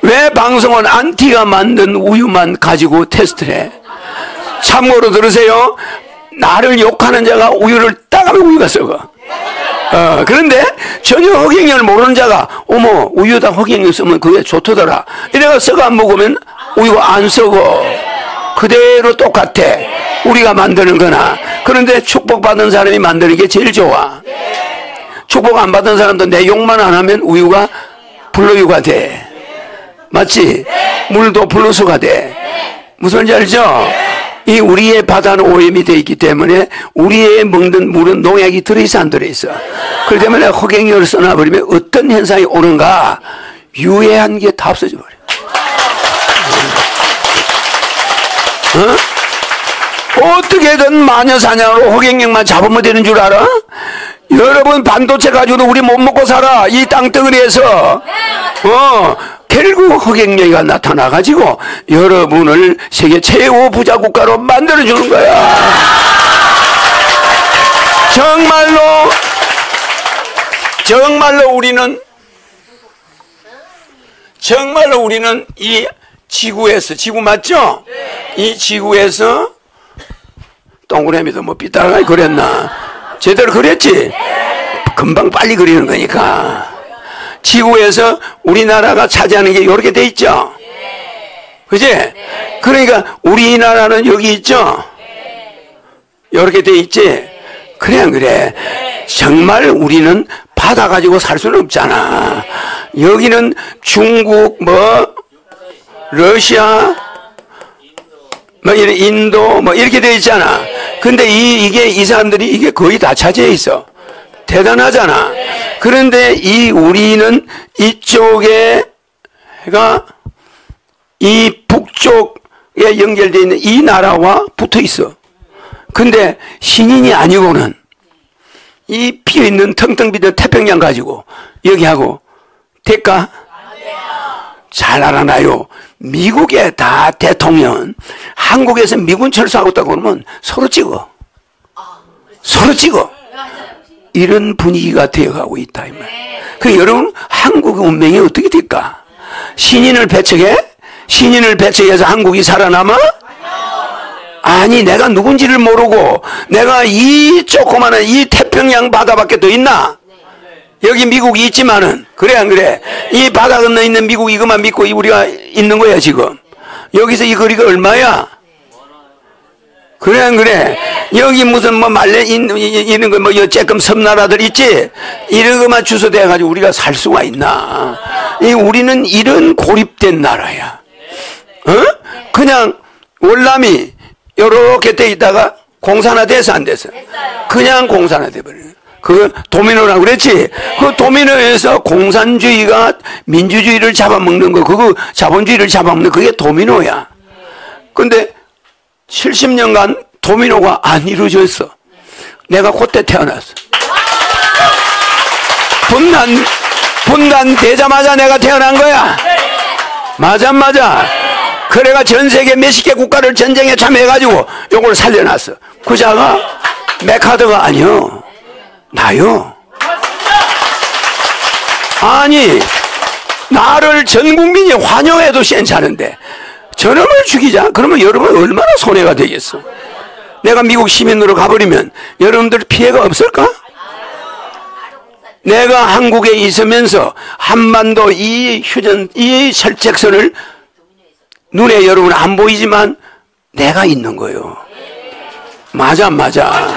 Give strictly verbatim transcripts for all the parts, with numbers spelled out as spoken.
왜 방송은 안티가 만든 우유만 가지고 테스트를 해? 참고로 들으세요. 나를 욕하는 자가 우유를 따가면 우유가 썩어. 어, 그런데 전혀 허경영을 모르는 자가 어머 우유다 허경영 쓰면 그게 좋더더라 이래가 썩어 안 먹으면 우유가 안 썩어. 그대로 똑같아. 우리가 만드는 거나. 그런데 축복받은 사람이 만드는 게 제일 좋아. 축복 안 받은 사람도 내 욕만 안 하면 우유가 불로유가 돼. 맞지? 물도 불로수가 돼. 무슨 말인지 알죠? 이 우리의 바다는 오염이 되어 있기 때문에 우리의 먹는 물은 농약이 들어있어 안 들어있어? 그렇기 때문에 허경영을 써놔버리면 어떤 현상이 오는가 유해한 게 다 없어져 버려. 어? 어떻게든 마녀사냥으로 허경영만 잡으면 되는 줄 알아? 여러분 반도체 가지고도 우리 못 먹고 살아. 이 땅덩어리에서. 어, 결국 허경영이가 나타나가지고 여러분을 세계 최고 부자 국가로 만들어주는 거야. 정말로 정말로 우리는 정말로 우리는 이 지구에서, 지구 맞죠? 이 지구에서 동그라미도 뭐 삐딱하게 그렸나? 제대로 그렸지? 금방 빨리 그리는 거니까. 지구에서 우리나라가 차지하는 게 이렇게 돼 있죠? 그지? 그러니까 우리나라는 여기 있죠? 이렇게 돼 있지? 그래 안 그래? 정말 우리는 바다 가지고 살 수는 없잖아. 여기는 중국 뭐 러시아 뭐 인도 뭐 이렇게 되어 있잖아. 근데 이, 이게 이 사람들이 이게 거의 다 차지해 있어. 대단하잖아. 그런데 이 우리는 이쪽에가 이 북쪽에 연결되어 있는 이 나라와 붙어 있어. 근데 신인이 아니고는 이 비어있는 텅텅 비던 태평양 가지고 여기하고 될까? 잘 알아놔요. 미국의 다 대통령, 한국에서 미군 철수하고 있다고 그러면 서로 찍어. 서로 찍어. 이런 분위기가 되어가고 있다. 이 말. 그 여러분, 한국의 운명이 어떻게 될까? 신인을 배척해? 신인을 배척해서 한국이 살아남아? 아니, 내가 누군지를 모르고, 내가 이 조그마한 이 태평양 바다밖에 더 있나? 여기 미국이 있지만은, 그래, 안 그래? 이 바다 건너 있는 미국 이것만 믿고 우리가 있는 거야, 지금. 여기서 이 거리가 얼마야? 그래, 안 그래? 여기 무슨 뭐 말레, 이런 거 뭐, 쬐끔 섬나라들 있지? 이런 것만 주소대가지고 우리가 살 수가 있나? 이 우리는 이런 고립된 나라야. 어? 그냥 월남이 요렇게 돼 있다가 공산화 돼서 안 돼서? 그냥 공산화 돼버리네. 그 도미노라고 그랬지? 그 도미노에서 공산주의가 민주주의를 잡아먹는 거, 그거 자본주의를 잡아먹는 그게 도미노야. 근데 칠십 년간 도미노가 안 이루어졌어. 내가 그때 태어났어. 분단, 분단되자마자 내가 태어난 거야. 맞아, 맞아. 그래가 전 세계 몇십 개 국가를 전쟁에 참여해가지고 요걸 살려놨어. 그 자가 메카드가 아니요. 나요. 아니, 나를 전 국민이 환영해도 괜찮은데 저놈을 죽이자? 그러면 여러분 얼마나 손해가 되겠어? 내가 미국 시민으로 가버리면 여러분들 피해가 없을까? 내가 한국에 있으면서 한반도 이 휴전, 이 철책선을 눈에 여러분 안 보이지만 내가 있는 거예요. 맞아, 맞아.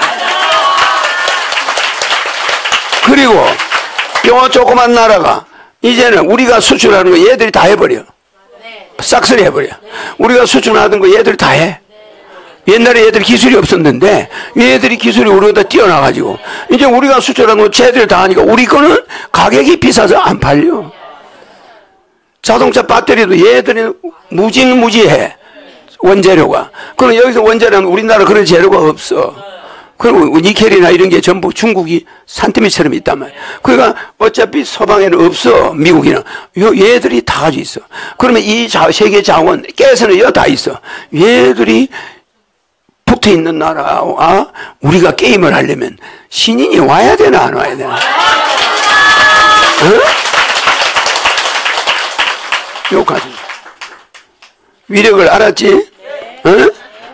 그리고 요 조그만 나라가 이제는 우리가 수출하는 거 얘들이 다 해버려. 싹쓸이 해버려. 우리가 수출하던 거 얘들이 다 해. 옛날에 얘들이 기술이 없었는데 얘들이 기술이 우리보다 뛰어나가지고 이제 우리가 수출하는 거 쟤들이 다 하니까 우리 거는 가격이 비싸서 안 팔려. 자동차 배터리도 얘들이 무지무지해. 원재료가. 그럼 여기서 원재료는 우리나라 그런 재료가 없어. 그리고 니켈이나 이런 게 전부 중국이 산더미처럼 있단 말이야. 그러니까 어차피 서방에는 없어. 미국이는. 요 얘들이 다 가지고 있어. 그러면 이 자, 세계 자원, 가스는 여기 다 있어. 얘들이 붙어 있는 나라와 우리가 게임을 하려면 신인이 와야 되나 안 와야 되나? 어? 요까지. 위력을 알았지? 응?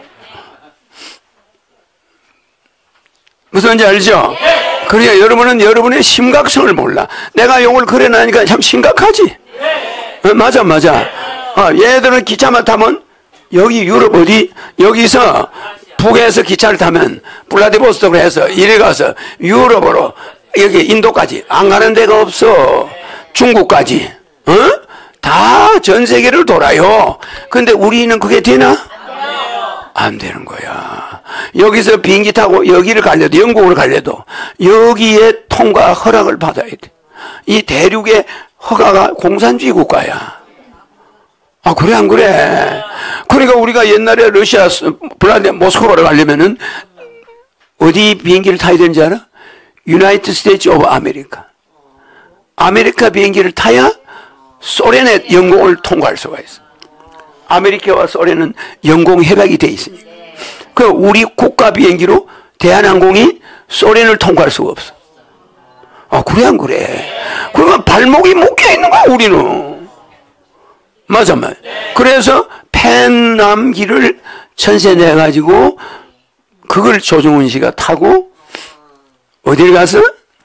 무슨 말인지 알죠? 그러니까 여러분은 여러분의 심각성을 몰라. 내가 용을 그래 놔니까 참 심각하지? 어, 맞아, 맞아. 어, 얘들은 기차만 타면 여기 유럽 어디, 여기서 북에서 기차를 타면 블라디보스톡으로 해서 이리 가서 유럽으로 여기 인도까지 안 가는 데가 없어. 중국까지. 어? 다 전 세계를 돌아요. 근데 우리는 그게 되나? 안 되는 거야. 여기서 비행기 타고 여기를 가려도, 영국을 가려도 여기에 통과 허락을 받아야 돼. 이 대륙의 허가가 공산주의 국가야. 아, 그래, 안 그래? 그러니까 우리가 옛날에 러시아, 블라디, 모스크바로 가려면은 어디 비행기를 타야 되는지 알아? 유나이티드 스테이츠 오브 아메리카. 아메리카 비행기를 타야 소련의 영공을 통과할 수가 있어. 아메리카와 소련은 영공 협약이 돼 있으니까. 그 우리 국가 비행기로 대한항공이 소련을 통과할 수가 없어. 아, 그래, 안 그래? 그러면 발목이 묶여 있는 거야, 우리는. 맞아, 맞아. 그래서 펜남기를 천세 내가지고 그걸 조정훈 씨가 타고 어딜 가서?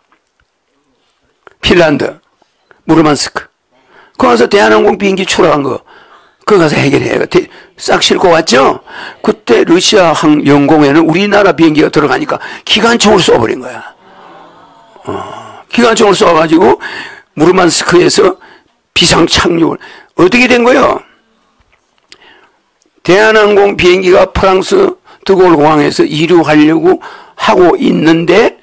핀란드, 무르만스크. 거기 가서 대한항공 비행기 추락한 거, 거기 가서 해결해요. 싹 싣고 왔죠? 그때 러시아 항 영공에는 우리나라 비행기가 들어가니까 기관총을 쏘버린 거야. 어, 기관총을 쏘아가지고 무르만스크에서 비상 착륙을. 어떻게 된 거예요? 대한항공 비행기가 프랑스 드골 공항에서 이륙하려고 하고 있는데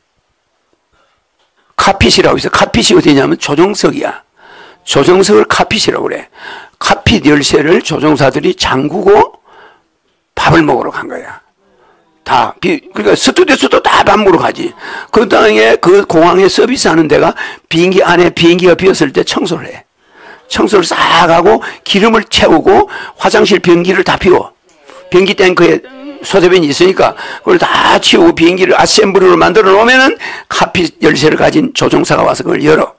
카핏이라고 있어. 카핏이 어디냐면 조종석이야. 조종석을 카핏이라고 그래. 카핏 열쇠를 조종사들이 잠그고 밥을 먹으러 간 거야. 다. 그러니까 스튜디오에서도 다 밥 먹으러 가지. 그 땅에 그 공항에 서비스하는 데가 비행기 안에 비행기가 비었을 때 청소를 해. 청소를 싹 하고 기름을 채우고 화장실 변기를 다 비워. 변기 탱크에 소대변이 있으니까 그걸 다 치우고 비행기를 아셈블리로 만들어 놓으면은 카핏 열쇠를 가진 조종사가 와서 그걸 열어.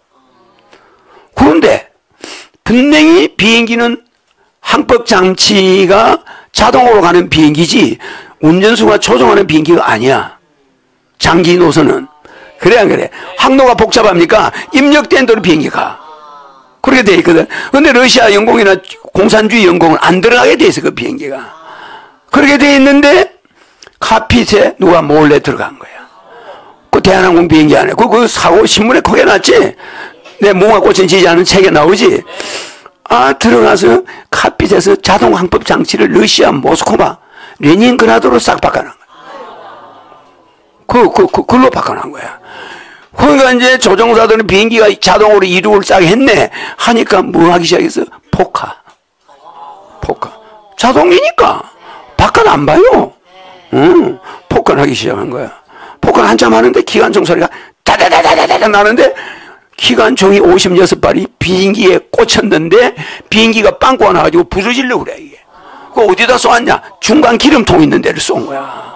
그런데 분명히 비행기는 항법 장치가 자동으로 가는 비행기지 운전수가 조종하는 비행기가 아니야. 장기 노선은. 그래 안 그래? 항로가 복잡합니까? 입력된 대로 비행기가. 그렇게 돼 있거든. 근데 러시아 영공이나 공산주의 영공은 안 들어가게 돼 있어, 그 비행기가. 그렇게 돼 있는데 카핏에 누가 몰래 들어간 거야. 그 대한항공 비행기 안에. 그, 그 사고 신문에 크게 났지? 내 무궁화 꽃은 지지 않은 책에 나오지? 아, 들어가서 카핏에서 자동 항법 장치를 러시아 모스크바, 레닌그라드로 싹 바꿔놓은 거야. 그, 그, 그, 글로 바꿔놓은 거야. 그러니까 이제 조종사들은 비행기가 자동으로 이륙을 싹 했네. 하니까 뭐 하기 시작했어? 포카. 포카. 자동이니까. 바깥 안 봐요. 응. 포카 하기 시작한 거야. 포카 한참 하는데 기관총 소리가 다다다다다다 나는데 기관총이 오십육 발이 비행기에 꽂혔는데 비행기가 빵꾸가 나가지고 부서지려고 그래, 이게. 그거 어디다 쏘았냐? 중간 기름통 있는 데를 쏜 거야.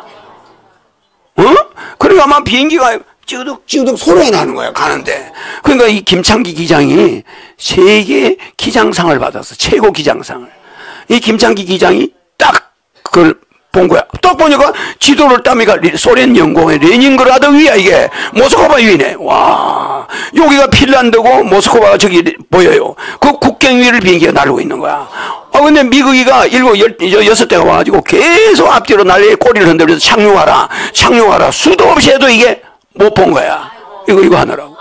어? 그러니까 아마 비행기가 찌우득찌우득 소리가 나는 거야, 가는데. 그러니까 이 김창기 기장이 세계 기장상을 받았어. 최고 기장상을. 이 김창기 기장이 딱 그걸 본 거야. 딱 보니까 지도를 따미가 소련 영공의 레닌그라드 위야, 이게. 모스크바 위네. 와. 여기가 핀란드고 모스크바가 저기 보여요. 그 국경 위를 비행기가 날고 있는 거야. 아, 근데 미국이가 일곱, 열, 여섯 대가 와가지고 계속 앞뒤로 날리 꼬리를 흔들면서 착륙하라, 착륙하라. 수도 없이 해도 이게 못 본 거야. 이거, 이거 하느라고.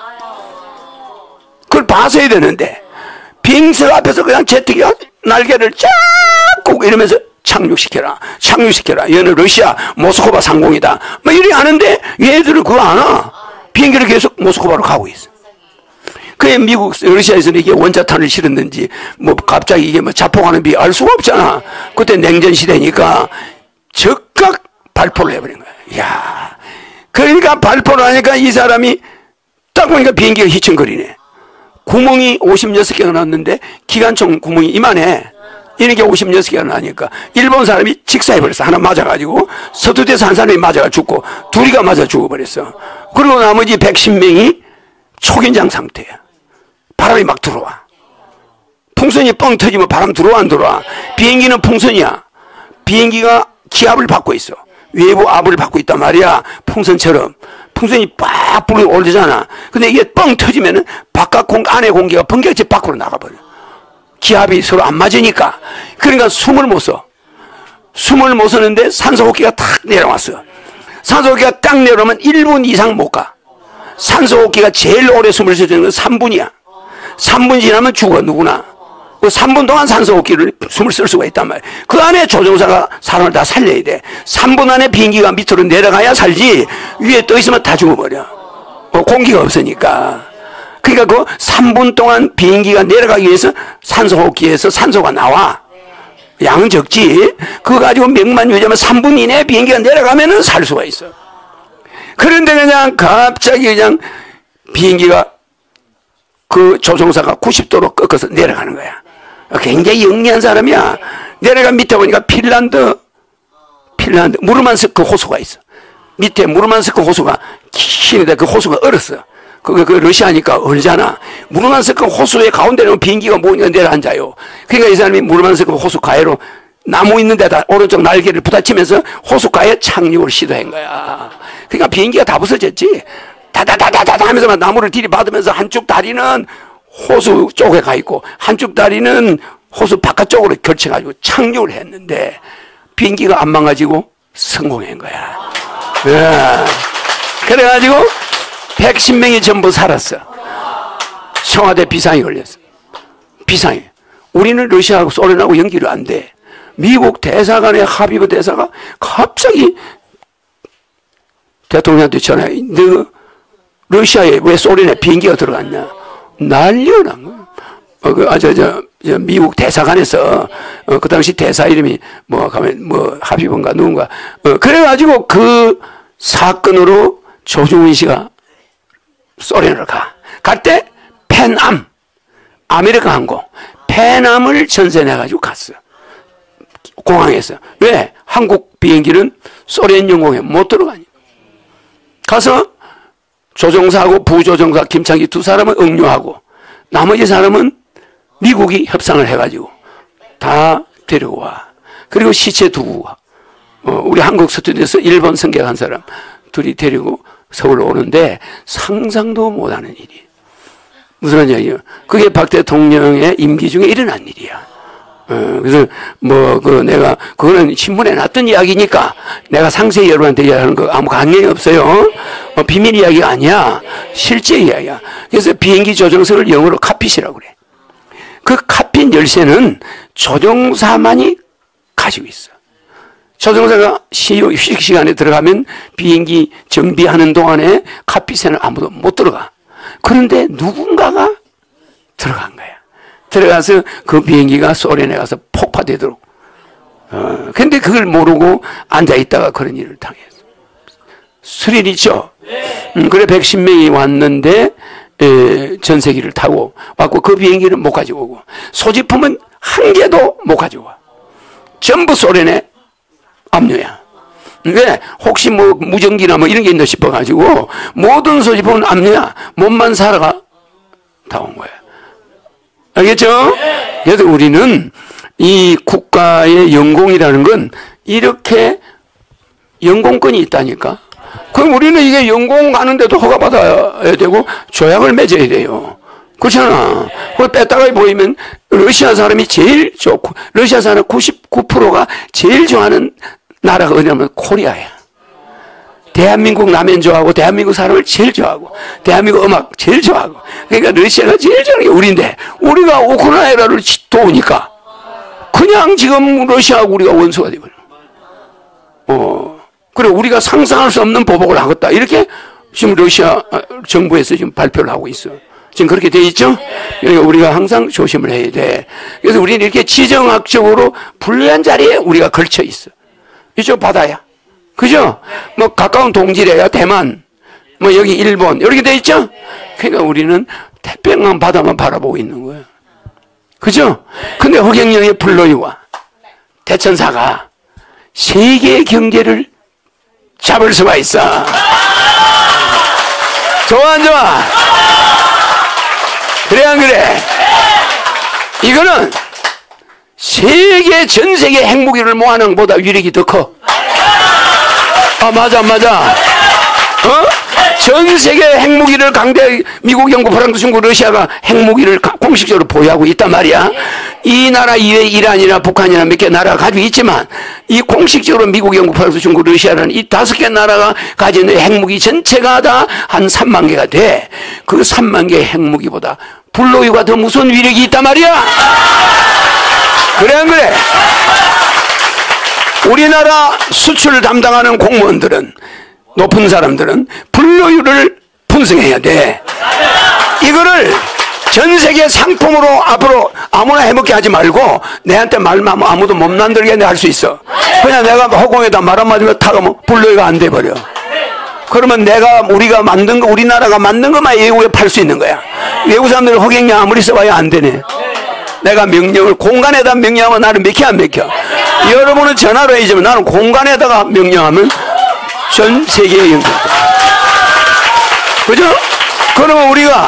그걸 봐서야 되는데, 빙스 앞에서 그냥 제트기가 날개를 쫙 꾹 이러면서 착륙시켜라, 착륙시켜라. 얘는 러시아 모스크바 상공이다. 뭐 이래 하는데, 얘들은 그거 안 와. 비행기를 계속 모스크바로 가고 있어. 그게 미국, 러시아에서는 이게 원자탄을 실었는지, 뭐 갑자기 이게 뭐 자폭하는지 알 수가 없잖아. 그때 냉전 시대니까 즉각 발포를 해버린 거야. 이야. 그러니까 발포를 하니까 이 사람이 딱 보니까 비행기가 휘청거리네. 구멍이 오십육 개가 났는데 기관총 구멍이 이만해. 이렇게 오십육 개가 나니까 일본 사람이 직사해버렸어. 하나 맞아가지고 서투대에서 한 사람이 맞아가 죽고 둘이가 맞아 죽어버렸어. 그리고 나머지 백십 명이 초긴장 상태야. 바람이 막 들어와. 풍선이 뻥 터지면 바람 들어와 안 들어와? 비행기는 풍선이야. 비행기가 기압을 받고 있어. 외부 압을 받고 있단 말이야. 풍선처럼. 풍선이 빡 불어 올리잖아. 근데 이게 뻥 터지면은 바깥 공, 안에 공기가 번개같이 밖으로 나가버려. 기압이 서로 안 맞으니까. 그러니까 숨을 못 써. 숨을 못 쓰는데 산소 호흡기가 탁 내려왔어. 산소 호흡기가 딱 내려오면 일 분 이상 못 가. 산소 호흡기가 제일 오래 숨을 쉬는 건 삼 분이야. 삼 분 지나면 죽어, 누구나. 그 삼 분 동안 산소 호흡기를 숨을 쓸 수가 있단 말이야. 그 안에 조종사가 사람을 다 살려야 돼. 삼 분 안에 비행기가 밑으로 내려가야 살지, 위에 떠 있으면 다 죽어버려. 어, 공기가 없으니까. 그러니까 그 삼 분 동안 비행기가 내려가기 위해서 산소 호흡기에서 산소가 나와. 양은 적지. 그거 가지고 맥만 유지하면 삼 분 이내에 비행기가 내려가면은 살 수가 있어. 그런데 그냥 갑자기 그냥 비행기가 그 조종사가 구십 도로 꺾어서 내려가는 거야. 굉장히 영리한 사람이야. 내려가 밑에 보니까 핀란드, 핀란드, 무르만스크 호수가 있어. 밑에 무르만스크 호수가 긴데 그 호수가 얼었어. 그게 그 러시아니까 얼잖아. 무르만스크 호수의 가운데는 비행기가 뭐니까 내려앉아요. 그러니까 이 사람이 무르만스크 호수 가해로 나무 있는 데다 오른쪽 날개를 부딪히면서 호수 가해 착륙을 시도한 거야. 그러니까 비행기가 다 부서졌지. 다다다다다 하면서 나무를 들이받으면서 한쪽 다리는 호수 쪽에 가 있고 한쪽 다리는 호수 바깥쪽으로 걸쳐가지고 착륙을 했는데 비행기가 안 망가지고 성공한 거야. 네. 그래가지고 백십 명이 전부 살았어. 청와대 비상이 걸렸어. 비상이. 우리는 러시아하고 소련하고 연결이 안 돼. 미국 대사관의 하비브 대사가 갑자기 대통령한테 전화해. 너 러시아에 왜 소련에 비행기가 들어갔냐? 난리가 난 거야. 어, 그, 아, 저, 저, 저, 미국 대사관에서, 어, 그 당시 대사 이름이 뭐, 가면, 뭐, 하비브인가 누군가. 어, 그래가지고 그 사건으로 조중훈 씨가 소련으로 가. 갈 때, 팬암, 아메리카 항공, 팬암을 전선해가지고 갔어. 공항에서. 왜? 한국 비행기는 소련 영공에 못 들어가니. 가서 조종사하고 부조종사 김창기 두 사람은 응료하고 나머지 사람은 미국이 협상을 해가지고 다 데리고 와. 그리고 시체 두고 와. 어, 우리 한국 스튜디오에서 일본 승객한 사람 둘이 데리고 서울로 오는데 상상도 못하는 일이. 무슨 얘기예요? 그게 박 대통령의 임기 중에 일어난 일이야. 어, 그래서 뭐 그 내가 그거는 신문에 놨던 이야기니까 내가 상세히 여러분한테 이야기하는 거 아무 관계가 없어요. 어, 비밀 이야기가 아니야. 실제 이야기야. 그래서 비행기 조종석을 영어로 칵핏이라고 그래. 그 칵핏 열쇠는 조종사만이 가지고 있어. 조종사가 휴식 시간에 들어가면 비행기 정비하는 동안에 칵핏에는 아무도 못 들어가. 그런데 누군가가 들어간 거야. 들어가서 그 비행기가 소련에 가서 폭파되도록. 어, 근데 그걸 모르고 앉아있다가 그런 일을 당했어. 스릴 있죠? 음, 그래 백십 명이 왔는데, 에, 전세기를 타고 왔고, 그 비행기는 못 가지고 오고, 소지품은 한 개도 못 가지고 와. 전부 소련에 압류야. 왜? 혹시 뭐 무전기나 뭐 이런 게 있나 싶어가지고, 모든 소지품은 압류야. 몸만 살아가 다 온 거야. 알겠죠? 그래서 우리는 이 국가의 연공이라는 건 이렇게 연공권이 있다니까. 그럼 우리는 이게 연공 가는데도 허가받아야 되고 조약을 맺어야 돼요. 그렇잖아. 그걸 뺐다가 보이면 러시아 사람이 제일 좋고, 러시아 사람 구십구 퍼센트가 제일 좋아하는 나라가 어디냐면 코리아야. 대한민국 라면 좋아하고, 대한민국 사람을 제일 좋아하고, 대한민국 음악 제일 좋아하고. 그러니까 러시아가 제일 좋아하는 게 우리인데, 우리가 우크라이나를 도우니까, 그냥 지금 러시아하고 우리가 원수가 되버려. 어, 그래, 우리가 상상할 수 없는 보복을 하겠다. 이렇게 지금 러시아 정부에서 지금 발표를 하고 있어. 지금 그렇게 돼 있죠? 그러니까 우리가 항상 조심을 해야 돼. 그래서 우리는 이렇게 지정학적으로 불리한 자리에 우리가 걸쳐 있어. 이쪽 바다야. 그죠? 뭐 가까운 동지래야 대만, 뭐 여기 일본 이렇게 돼 있죠? 그러니까 우리는 태평양 바다만 바라보고 있는 거예요. 그죠? 근데 허경영의 플로이와 대천사가 세계의 경제를 잡을 수가 있어. 좋아 안 좋아? 그래 안 그래? 이거는 세계 전 세계 핵무기를 모아놓은 것보다 위력이 더 커. 아, 맞아, 맞아. 어? 전 세계 핵무기를 강대, 미국, 영국, 프랑스, 중국, 러시아가 핵무기를 공식적으로 보유하고 있단 말이야. 이 나라 이외에 이란이나 북한이나 몇 개 나라가 가지고 있지만, 이 공식적으로 미국, 영국, 프랑스, 중국, 러시아라는 이 다섯 개 나라가 가지고 있는 핵무기 전체가 다 한 삼만 개가 돼. 그 삼만 개의 핵무기보다 불로유가 더 무서운 위력이 있단 말이야. 그래, 안 그래? 우리나라 수출 담당하는 공무원들은, 높은 사람들은 불로유를 분석해야 돼. 이거를 전 세계 상품으로 앞으로 아무나 해먹게 하지 말고 내한테 말만 하면 아무도 못 만들게 할 수 있어. 그냥 내가 허공에다 말 한마디만 타가면 불로유가 안 돼버려. 그러면 내가 우리가 만든 거, 우리나라가 만든 것만 외국에 팔 수 있는 거야. 외국 사람들은 허경영 아무리 써봐야 안 되네. 내가 명령을 공간에다 명령하면 나는 맥혀 안 맥혀? 여러분은 전화로 해주면 나는 공간에다가 명령하면 전 세계에 연결. 그죠? 그러면 우리가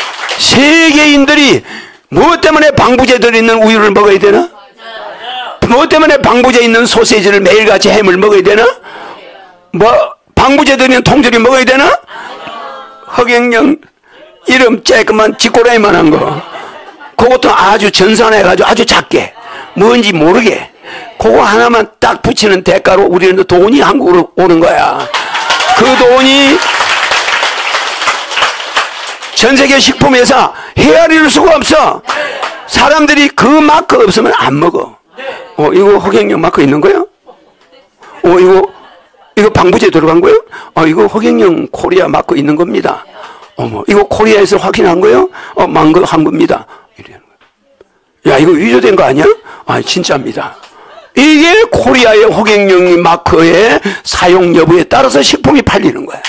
세계인들이 무엇 때문에 방부제 들어있는 우유를 먹어야 되나? 무엇 때문에 방부제 있는 소세지를 매일같이 햄을 먹어야 되나? 뭐 방부제 들어있는 통조림 먹어야 되나? 허경영 이름 쬐끄만 쥐꼬라이만한 거, 그것도 아주 전산해가지고 아주 작게 뭔지 모르게 그거 하나만 딱 붙이는 대가로 우리는 돈이 한국으로 오는 거야. 그 돈이 전 세계 식품회사 헤아릴 수가 없어. 사람들이 그 마크 없으면 안 먹어. 어, 이거 허경영 마크 있는 거야? 어, 이거 이거 방부제 들어간 거예요? 어, 이거 허경영 코리아 마크 있는 겁니다. 어머, 이거 코리아에서 확인한 거예요? 어, 망거 한 겁니다. 이래는 거야. 야, 이거 위조된 거 아니야? 아, 진짜입니다. 이게 코리아의 허경영 마크의 사용 여부에 따라서 식품이 팔리는 거야.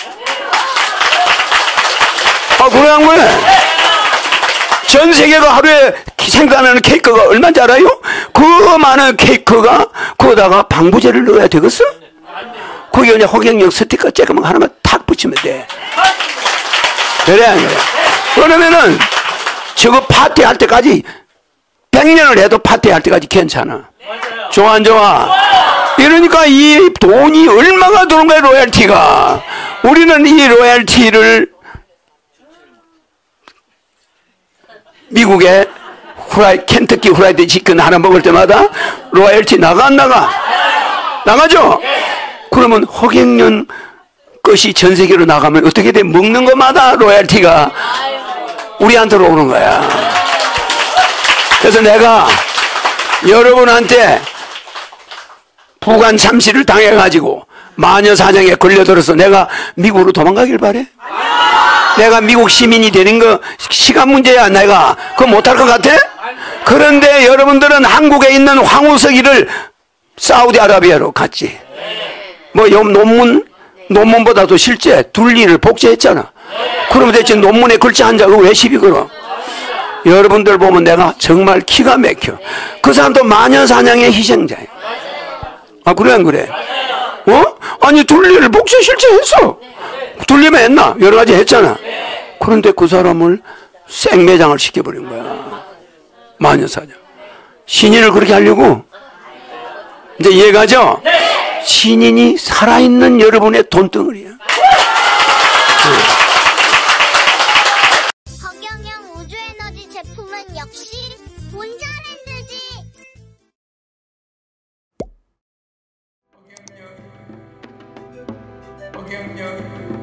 아, 그러한 거야. 전 세계가 하루에 생산하는 케이크가 얼마인지 알아요? 그 많은 케이크가 거기다가 방부제를 넣어야 되겠어? 거기 그냥 허경영 스티커 쬐끄만 하나만 탁 붙이면 돼. 그래, 안 그래? 그러면은 저거 파티할 때까지 백 년을 해도 파티할 때까지 괜찮아. 좋아, 안 좋아? 이러니까 이 돈이 얼마가 드는 거야, 로열티가. 우리는 이 로열티를 미국에 후라이, 켄터키 후라이드 치킨 하나 먹을 때마다 로열티 나가, 안 나가? 나가죠? 그러면 허경영 것이 전 세계로 나가면 어떻게 돼? 먹는 것마다 로열티가 우리한테로 오는 거야. 그래서 내가 여러분한테 부관 참시를 당해가지고 마녀 사냥에 걸려들어서 내가 미국으로 도망가길 바래? 내가 미국 시민이 되는 거 시간 문제야. 내가 그거 못할 것 같아? 그런데 여러분들은 한국에 있는 황우석이를 사우디아라비아로 갔지. 뭐 요 논문 논문보다도 실제 둘리를 복제했잖아. 그러면 대체 논문에 글자 한 자가 왜 시비 걸어? 여러분들 보면 내가 정말 기가 막혀. 그 사람도 마녀 사냥의 희생자예요. 아, 그래, 안 그래? 어? 아니, 둘리를 복제 실제 했어. 둘리만 했나? 여러 가지 했잖아. 그런데 그 사람을 생매장을 시켜버린 거야. 마녀 사냥. 신인을 그렇게 하려고? 이제 이해가죠? 신인이 살아있는 여러분의 돈덩어리야. 허경영 우주에너지 제품은 역시 본자랜드지. 허경영, 허경영.